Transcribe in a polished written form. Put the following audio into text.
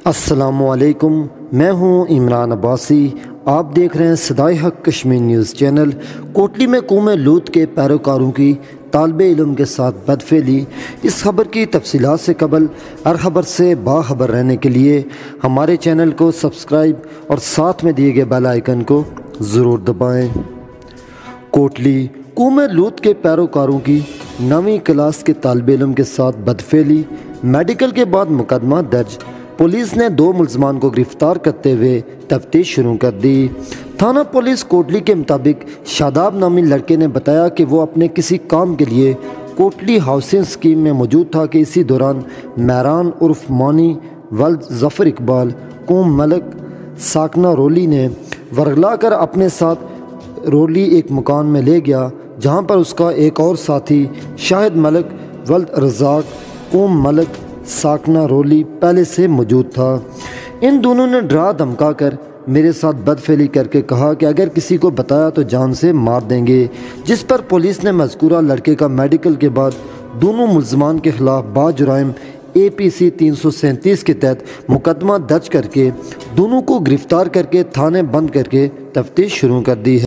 السلام علیکم، میں ہوں عمران عباسی۔ آپ دیکھ رہے ہیں صدائے حق کشمیر نیوز چینل۔ کوٹلی میں قوم لوط کے پیروکاروں کی طالب علم کے ساتھ بدفعلی۔ اس خبر کی تفصیلات سے قبل ہر خبر سے باخبر رہنے کے لیے ہمارے چینل کو سبسکرائب اور ساتھ میں دیے گئے بیل آئیکن کو ضرور دبائیں۔ کوٹلی قوم لوط کے پیروکاروں کی 9ویں کلاس کے طالب علم کے ساتھ بدفعلی، میڈیکل کے بعد مقدمہ درج۔ پولیس نے 2 ملزمان کو گرفتار کرتے ہوئے تفتیش شروع کر دی۔ تھانہ پولیس کوٹلی کے مطابق شاداب نامی لڑکے نے بتایا کہ وہ اپنے کسی کام کے لیے کوٹلی ہاؤسنگ اسکیم میں موجود تھا کہ اسی دوران مہران عرف مانی ولد ظفر اقبال قوم ملک ساکنہ رولی نے ورغلا کر اپنے ساتھ رولی ایک مکان میں لے گیا، جہاں پر اس کا ایک اور ساتھی شاہد ملک ولد رزاق قوم ملک ساکنہ رولی پہلے سے موجود تھا۔ ان دونوں نے ڈرا دھمکا کر میرے ساتھ بدفعلی کر کے کہا کہ اگر کسی کو بتایا تو جان سے مار دیں گے، جس پر پولیس نے مذکورہ لڑکے کا میڈیکل کے بعد دونوں ملزمان کے خلاف باجرائم APC 337 کے تحت مقدمہ درج کر کے دونوں کو گرفتار کر کے تھانے بند کر کے تفتیش شروع کر دی ہے۔